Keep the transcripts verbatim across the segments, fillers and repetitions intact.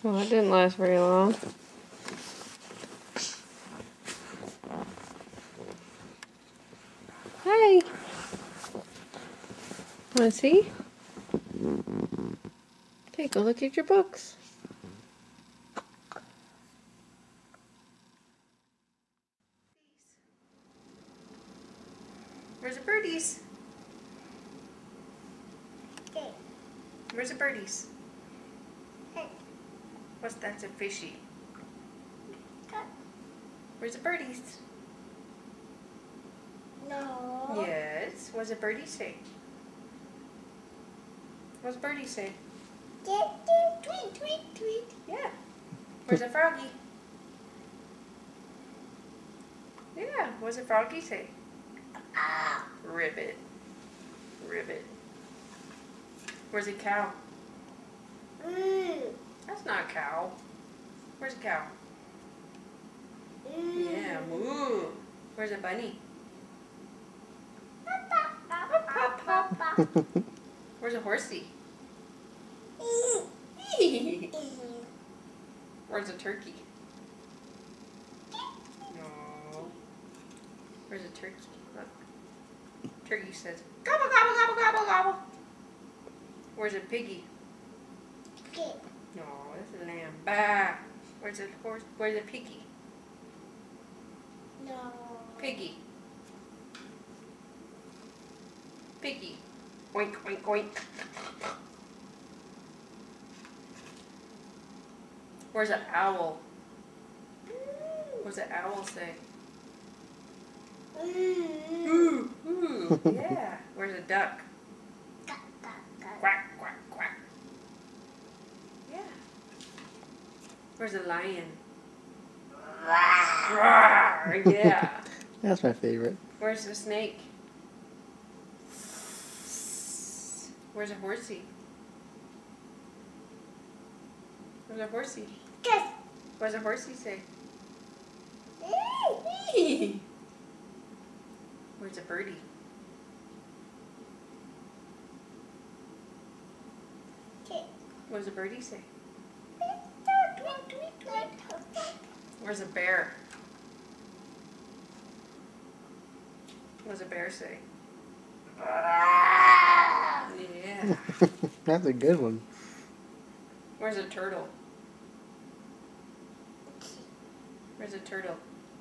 Well, it didn't last very long. Hi. Want to see? Take a look at your books. Where's the birdies? Where's the birdies? What's that? That's a fishy. Where's the birdies? No. Yes. What's a birdie say? What's birdie say? Tweet, tweet, tweet. Yeah. Where's a froggy? Yeah. What's a froggy say? Ah. Ribbit. Ribbit. Where's a cow? Mm. That's not a cow. Where's a cow? Mm. Yeah, moo. Where's a bunny? Pop, pop, pop. Where's a horsey? Where's a turkey? No. Where's a turkey? Look. Turkey says, gobble, gobble, gobble, gobble, gobble. Where's a piggy? No, this is a lamb. Bah. Where's a horse? Where's a piggy? No. Piggy. Piggy. Oink, oink, oink. Where's an owl? What's an owl say? Mm. Ooh, ooh, yeah. Where's a duck? Quack, quack, quack. Yeah. Where's a lion? Roar, yeah. That's my favorite. Where's the snake? Where's a horsey? Where's a horsey? Yes. What's a horsey say? Where's a birdie? What does a birdie say? Where's a bear? What does a bear say? Yeah. That's a good one. Where's a turtle? Where's a turtle?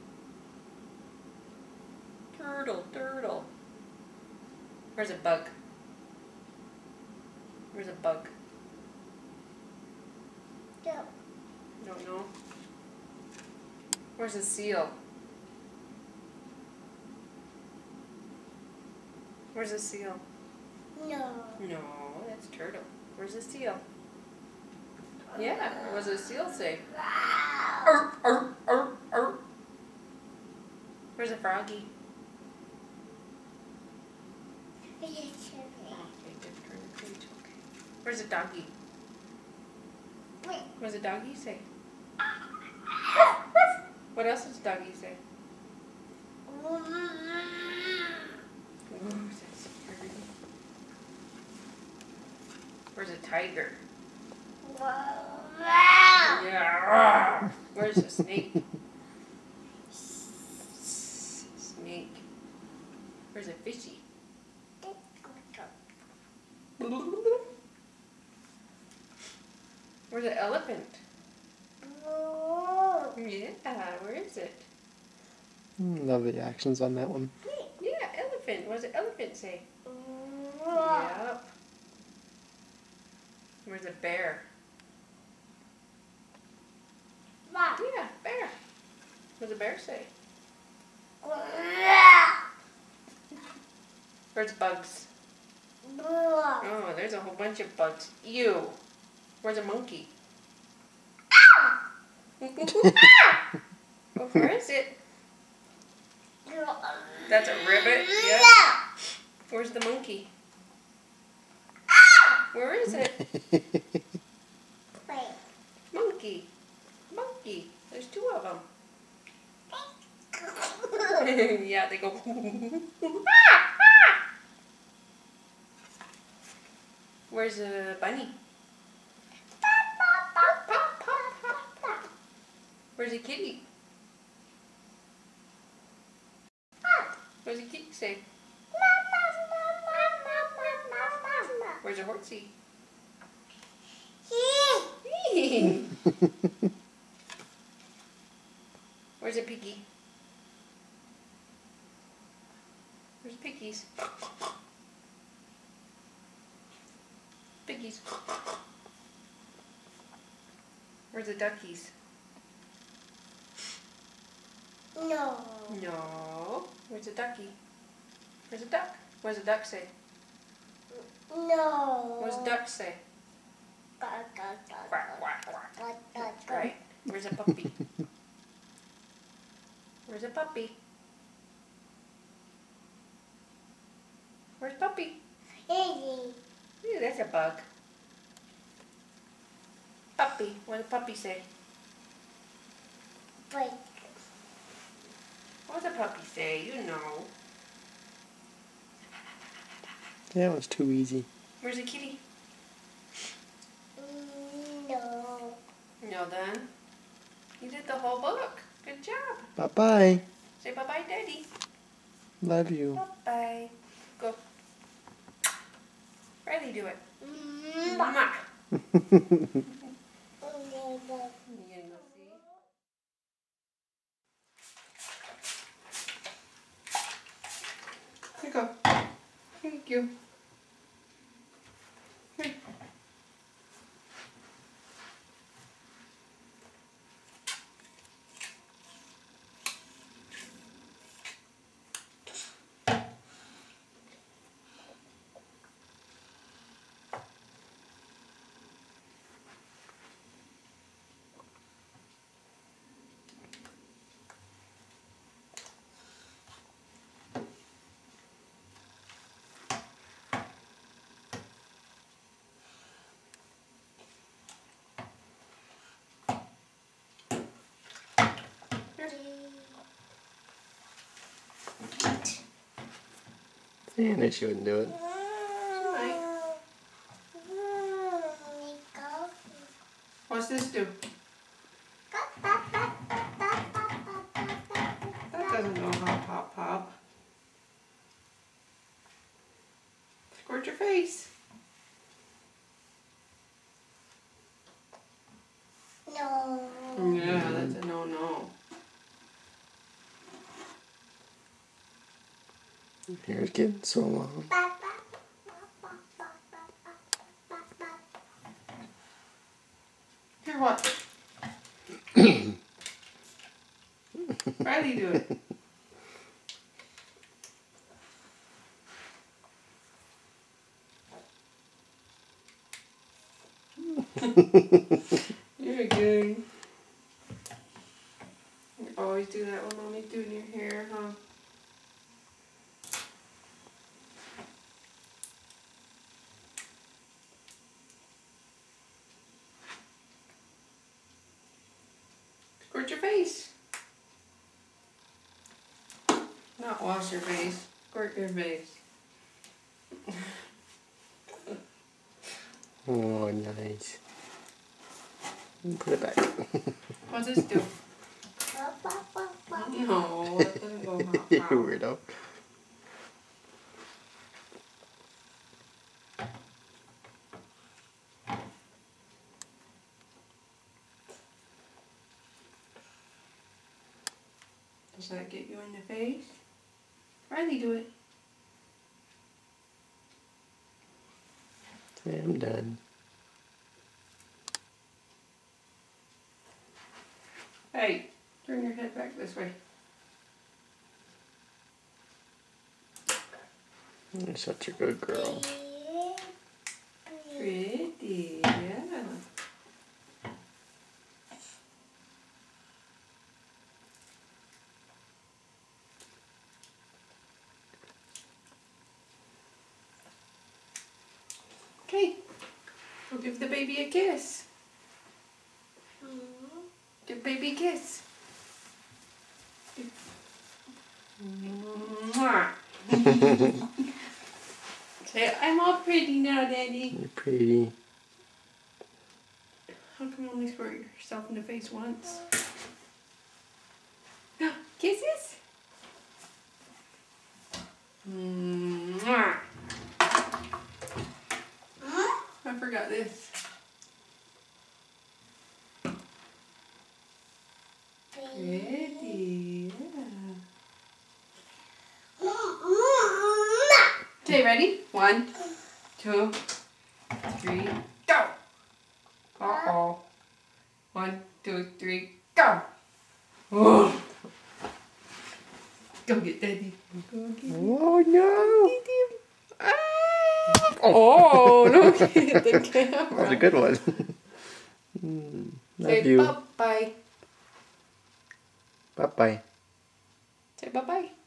Turtle, turtle. Where's a bug? Where's a bug? No. Don't know. Where's a seal? Where's a seal? No. No, that's turtle. Where's a seal? Yeah, what does a seal say? Arr, arr, arr, arr. Where's a froggy? Okay, just turn the page. Okay. Where's a doggy? What does a doggy say? What else does a doggy say? Ooh, that's scary. Where's a tiger? Yeah. Where's a snake? Snake. Where's a fishy? Where's an elephant? Yeah, where is it? Love the actions on that one. Yeah, elephant. What does an elephant say? Yep. Where's a bear? Yeah, bear. What does a bear say? Where's bugs? Oh, there's a whole bunch of bugs. Ew. Where's a monkey? Oh, where is it? That's a ribbit? Yeah. Where's the monkey? Where is it? Monkey. Monkey. There's two of them. Yeah, they go. Where's the bunny? Pop, pop, pop. Where's the kitty? What does the kitty say? Where's the horsey? Where's the piggy? Where's the piggies? Piggies. Where's the duckies? No. No. Where's the ducky? Where's the duck? What does the duck say? No. What does the duck say? Quack, quack, quack, Quack, quack, quack. quack, quack, That's quack. right. Where's the puppy? Where's the puppy? Where's puppy? Easy. Ooh, that's a bug. Puppy. What does puppy say? Break. What does a puppy say? You know. That was too easy. Where's the kitty? No. No, then. You did the whole book. Good job. Bye-bye. Say bye-bye, Daddy. Love you. Bye-bye. Go. Riley, do it. Mm, Mwah. mm, You know, see? Here you go. Thank you. Here. Yeah, I knew she wouldn't do it. What's this do? That doesn't know how to pop pop. Squirt your face. No. Yeah, that's a no-no. Here's getting so long. Here, what? Riley, do it. You're good. You always do that when mommy's doing your hair, huh? Squirt your face. Not wash your face. Squirt your face. Oh, nice. Put it back. What's this do? No, that doesn't go hot. You weirdo. Does that get you in the face? Riley, do it. Okay, I'm done. Hey, turn your head back this way. You're such a good girl. Pretty, yeah. Okay, we'll give the baby a kiss. Give baby a kiss. Mwah. Say, I'm all pretty now, Daddy. You're pretty. How come you only squirt yourself in the face once? Kisses? Mwah. I forgot this. Ready. Yeah. Okay, ready? One, two, three, go! Uh-oh. One, two, three, go! Oh. Go get Daddy. Go get him. Oh no! Get him. Ah. Oh, no, hit the camera. That was a good one. mm, love Say you. bye-bye. Bye bye. Say bye-bye.